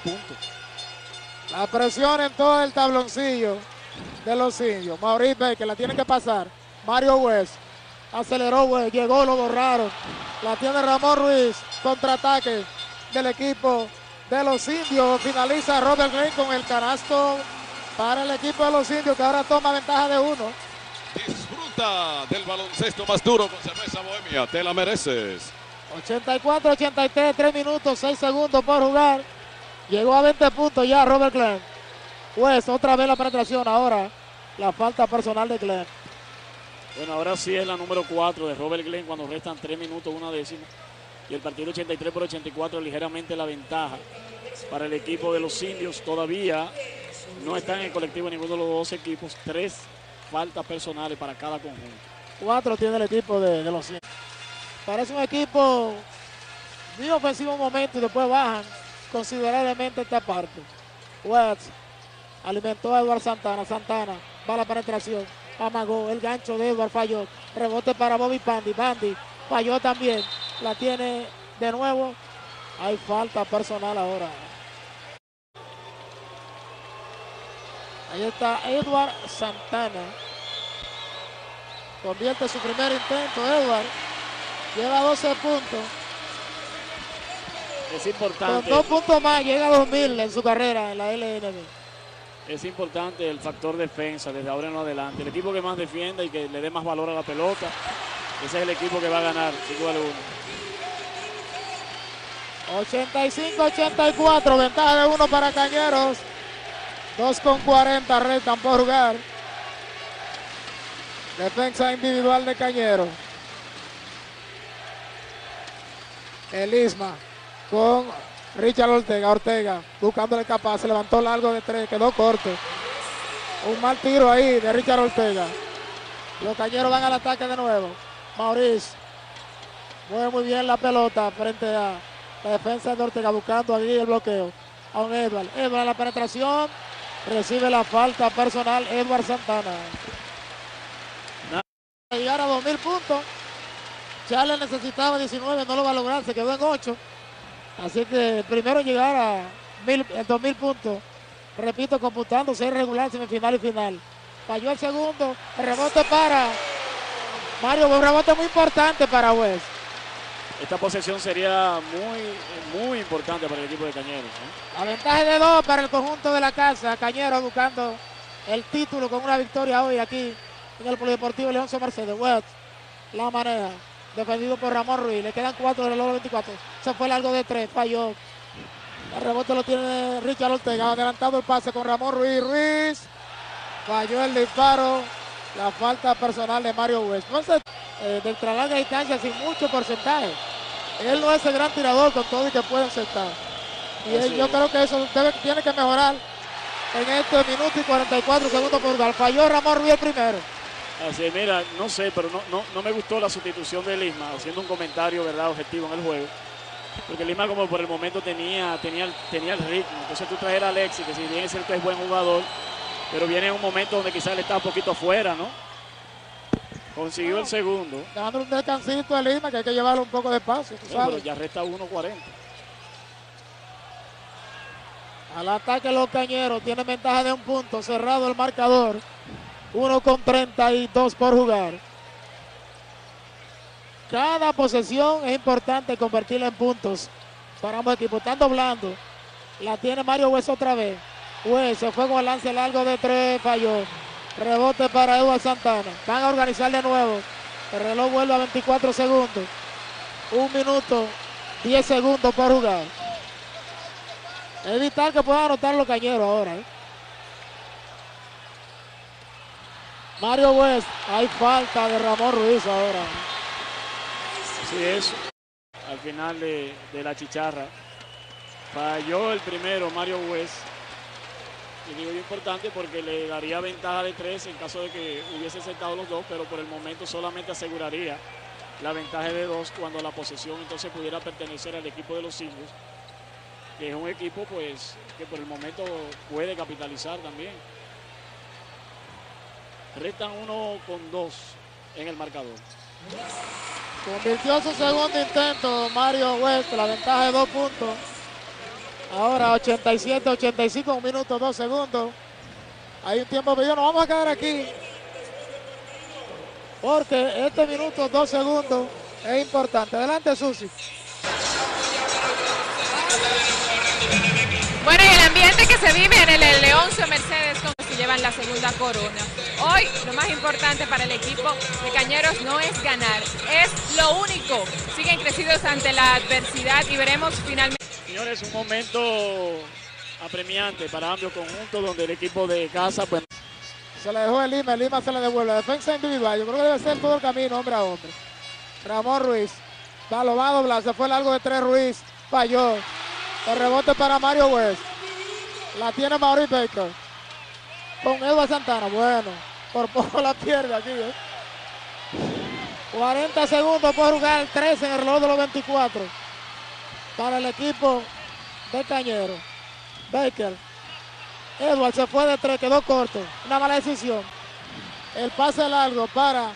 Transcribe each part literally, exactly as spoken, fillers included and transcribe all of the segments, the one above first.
puntos. La presión en todo el tabloncillo de los indios. Maurice Baker la tiene que pasar. Mario West aceleró West, llegó, lo borraron. La tiene Ramón Ruiz, contraataque del equipo de los indios. Finaliza Robert Glenn con el canasto para el equipo de los indios, que ahora toma ventaja de uno. Disfruta del baloncesto más duro con Cerveza Bohemia, te la mereces. ochenta y cuatro ochenta y tres, tres minutos, seis segundos por jugar. Llegó a veinte puntos ya Robert Glenn. Pues otra vez la penetración, ahora la falta personal de Glenn. Bueno, ahora sí es la número cuatro de Robert Glenn cuando restan tres minutos, una décima. Y el partido ochenta y tres por ochenta y cuatro, ligeramente la ventaja para el equipo de los indios. Todavía no está en el colectivo ninguno de los dos equipos. Tres faltas personales para cada conjunto. Cuatro tiene el equipo de, de los indios. Parece un equipo muy ofensivo un momento y después bajan considerablemente esta parte. West alimentó a Edward Santana. Santana va a la penetración. Amagó, el gancho de Edward falló. Rebote para Bobby Pandy. Pandy falló también. La tiene de nuevo. Hay falta personal ahora. Ahí está Edward Santana. Convierte su primer intento. Edward lleva doce puntos. Es importante. Con dos puntos más llega a dos mil en su carrera en la L N B. Es importante el factor defensa desde ahora en adelante. El equipo que más defienda y que le dé más valor a la pelota, ese es el equipo que va a ganar, sin duda alguna. ochenta y cinco ochenta y cuatro, ventaja de uno para Cañeros. dos con cuarenta restan por jugar. Defensa individual de Cañeros. El Isma con Richard Ortega. Ortega buscándole capaz, se levantó largo de tres, quedó corto. Un mal tiro ahí de Richard Ortega. Los Cañeros van al ataque de nuevo. Maurice mueve muy bien la pelota frente a la defensa de Ortega, buscando aquí el bloqueo. A un Edward. Edward la penetración. Recibe la falta personal Edward Santana. Para llegar a dos mil puntos. Charles necesitaba diecinueve, no lo va a lograr, se quedó en ocho. Así que primero llegar a mil, dos mil puntos. Repito, computando seis regular, semifinal y final. Falló el segundo, el rebote para Mario, un rebote muy importante para West. Esta posesión sería muy, muy importante para el equipo de Cañeros, ¿eh? La ventaja de dos para el conjunto de la casa. Cañeros buscando el título con una victoria hoy aquí en el Polideportivo Leoncio Mercedes. West la maneja, defendido por Ramón Ruiz. Le quedan cuatro del reloj veinticuatro. Se fue largo de tres, falló. El rebote lo tiene Richard Ortega, adelantado el pase con Ramón Ruiz. Ruiz falló el disparo. La falta personal de Mario West. Entonces, eh, de ultra larga distancia sin mucho porcentaje. Él no es el gran tirador con todo y que puede aceptar. Y él, yo creo que eso debe, tiene que mejorar en este minuto y cuarenta y cuatro segundos por jugar. Falló Ramón Ruiz el primero. Así, mira, no sé, pero no, no, no me gustó la sustitución de Lisma, haciendo un comentario, verdad, objetivo en el juego. Porque Lisma como por el momento tenía, tenía, tenía el ritmo. Entonces tú traer a Alexi, que si bien es cierto que es buen jugador, pero viene en un momento donde quizás él está un poquito fuera, ¿no? Consiguió no, el segundo. Dándole un descansito a Lima, que hay que llevarlo un poco de espacio, tú no, sabes. Pero ya resta uno cuarenta. Al ataque los Cañeros, tiene ventaja de un punto, cerrado el marcador. uno con treinta y dos por jugar. Cada posesión es importante convertirla en puntos para ambos equipos. Están doblando. La tiene Mario West otra vez. West se fue con el lance largo de tres, falló. Rebote para Edward Santana. Van a organizar de nuevo. El reloj vuelve a veinticuatro segundos. Un minuto, diez segundos por jugar. Es vital que puedan anotar los Cañeros ahora. ¿eh? Mario West, hay falta de Ramón Ruiz ahora. Sí, eso. Al final de, de la chicharra. Falló el primero Mario West. Y digo importante porque le daría ventaja de tres en caso de que hubiese sentado los dos, pero por el momento solamente aseguraría la ventaja de dos cuando la posesión entonces pudiera pertenecer al equipo de los indios, que es un equipo pues que por el momento puede capitalizar también. Restan uno con dos en el marcador. Convirtió su segundo intento Mario West, la ventaja de dos puntos. Ahora ochenta y siete, ochenta y cinco, un minuto, dos segundos. Hay un tiempo perdido, nos vamos a quedar aquí. Porque este minuto, dos segundos es importante. Adelante, Susi. Bueno, y el ambiente que se vive en el Leoncio Mercedes como si llevan la segunda corona. Hoy lo más importante para el equipo de Cañeros no es ganar, es lo único. Siguen crecidos ante la adversidad y veremos finalmente. Señores, un momento apremiante para ambos conjuntos donde el equipo de casa pues se le dejó el Lima, el Lima se le devuelve. Defensa individual, yo creo que debe ser todo el camino, hombre a hombre. Ramón Ruiz, va, lo va a doblar, se fue largo de tres Ruiz, falló. El rebote para Mario West. La tiene Maurice Baker. Con Edward Santana, bueno, por poco la pierde aquí. ¿eh? cuarenta segundos por jugar, trece en el reloj de los veinticuatro. Para el equipo de Cañero. Baker. Edward se fue de tres, quedó corto. Una mala decisión. El pase largo para...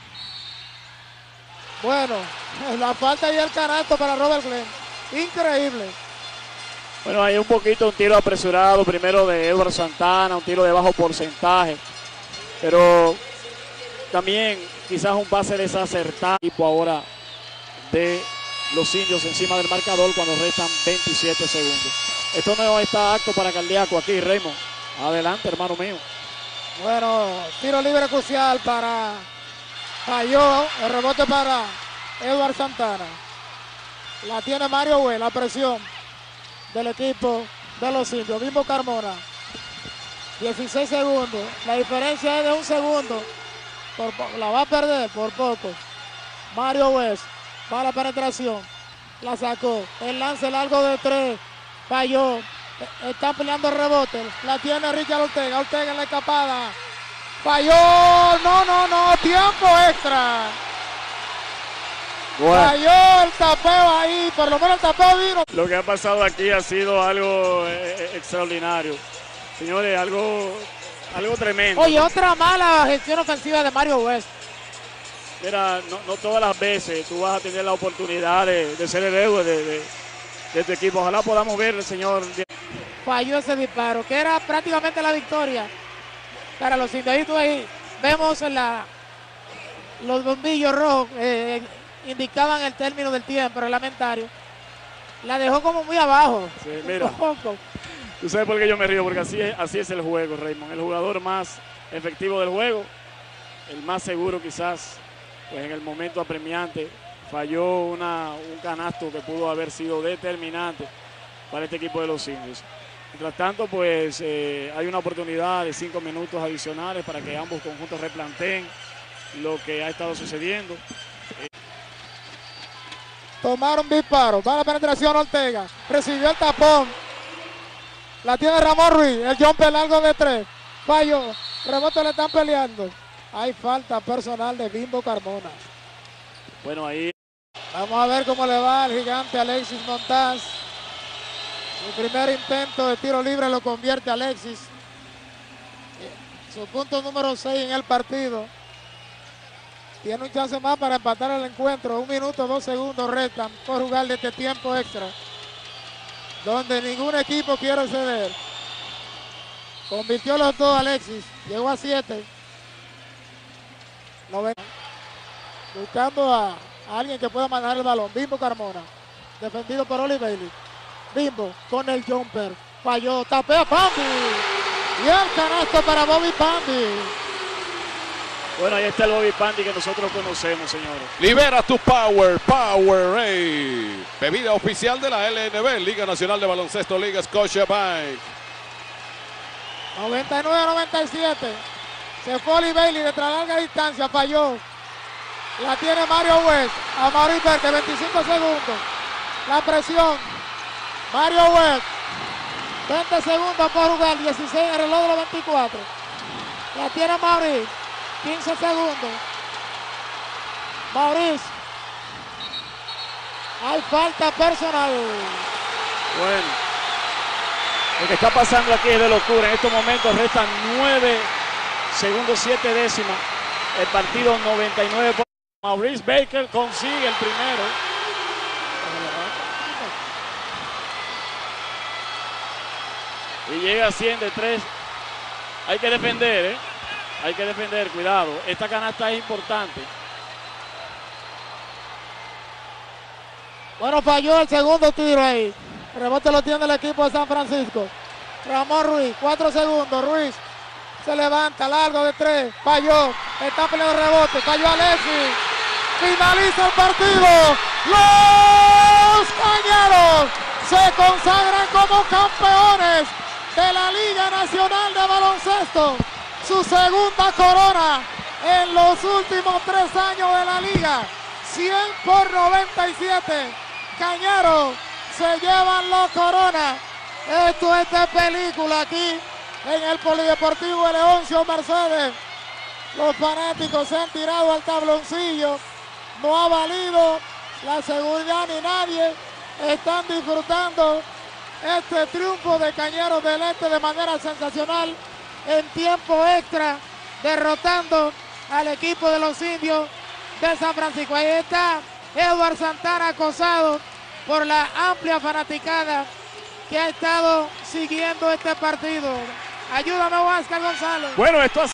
Bueno, la falta y el canasto para Robert Glenn. Increíble. Bueno, hay un poquito un tiro apresurado, primero de Edward Santana, un tiro de bajo porcentaje. Pero también quizás un pase desacertado. Equipo ahora de los indios encima del marcador cuando restan veintisiete segundos. Esto no está apto para cardíaco aquí, Raymond. Adelante, hermano mío. Bueno, tiro libre crucial para Falló. El rebote para Edward Santana. La tiene Mario Güell, la presión del equipo de los indios. Bimbo Carmona. dieciséis segundos. La diferencia es de un segundo. Por, la va a perder por poco. Mario West. Va la penetración. La sacó. El lance largo de tres. Falló. Están peleando el rebote. La tiene Richard Ortega. Ortega en la escapada. Falló. No, no, no. Tiempo extra. Bueno. Falló el tapeo ahí. Por lo menos el tapeo vino. Lo que ha pasado aquí ha sido algo eh, extraordinario. Señores, algo, algo tremendo. Oye, otra mala gestión ofensiva de Mario West. Mira, no, no todas las veces tú vas a tener la oportunidad de, de ser el héroe de, de, de este equipo. Ojalá podamos ver el señor. Falló ese disparo, que era prácticamente la victoria para los indios. Ahí vemos la, los bombillos rojos eh, indicaban el término del tiempo reglamentario. La dejó como muy abajo. Sí, mira. Tú sabes por qué yo me río, porque así es, así es el juego, Raymond. El jugador más efectivo del juego, el más seguro quizás, pues en el momento apremiante, falló una, un canasto que pudo haber sido determinante para este equipo de los indios. Mientras tanto, pues eh, hay una oportunidad de cinco minutos adicionales para que ambos conjuntos replanteen lo que ha estado sucediendo. Eh. Tomaron disparo, va la penetración Ortega, recibió el tapón. La tiene Ramón Ruiz, el jumper largo de tres. Fallo, rebote le están peleando. Hay falta personal de Bimbo Carmona. Bueno, ahí. Vamos a ver cómo le va al gigante Alexis Montaz. Su primer intento de tiro libre lo convierte Alexis. Su punto número seis en el partido. Tiene un chance más para empatar el encuentro. Un minuto, dos segundos restan por jugar de este tiempo extra, donde ningún equipo quiere ceder. Convirtió los dos Alexis, llegó a siete. Buscando a, a alguien que pueda manejar el balón. Bimbo Carmona, defendido por Oli Bailey. Bimbo con el jumper, falló, tapea Pambi. Y el canasto para Bobby Pambi. Bueno, ahí está el Bobby Pambi que nosotros conocemos, señores. Libera tu Power, Powerade. Bebida oficial de la L N B, Liga Nacional de Baloncesto, Liga Scotiabank. noventa y nueve a noventa y siete. Se fue Oli Bailey de larga distancia, falló. La tiene Mario West. A Maurice Baker, veinticinco segundos. La presión. Mario West. veinte segundos por jugar, dieciséis en el reloj de los veinticuatro. La tiene Maurice. quince segundos. Maurice. Hay falta personal. Bueno, lo que está pasando aquí es de locura. En estos momentos restan nueve segundos, siete décimas. El partido noventa y nueve. Por... Maurice Baker consigue el primero. Y llega a cien de tres. Hay que defender, ¿eh? Hay que defender, cuidado. Esta canasta es importante. Bueno, falló el segundo tiro ahí. El rebote lo tiene el equipo de San Francisco. Ramón Ruiz, cuatro segundos. Ruiz se levanta, largo de tres. Falló. Está peleando el rebote. Falló Alexis. Finaliza el partido. Los Cañeros se consagran como campeones de la Liga Nacional de Baloncesto. Su segunda corona en los últimos tres años de la liga. cien por noventa y siete. Cañeros se llevan la corona. Esto es de película aquí en el Polideportivo de Leoncio Mercedes. Los fanáticos se han tirado al tabloncillo. No ha valido la seguridad ni nadie. Están disfrutando este triunfo de Cañeros del Este de manera sensacional en tiempo extra, derrotando al equipo de los Indios de San Francisco. Ahí está Edward Santana acosado por la amplia fanaticada que ha estado siguiendo este partido. Ayúdame, Oscar González. Bueno, esto ha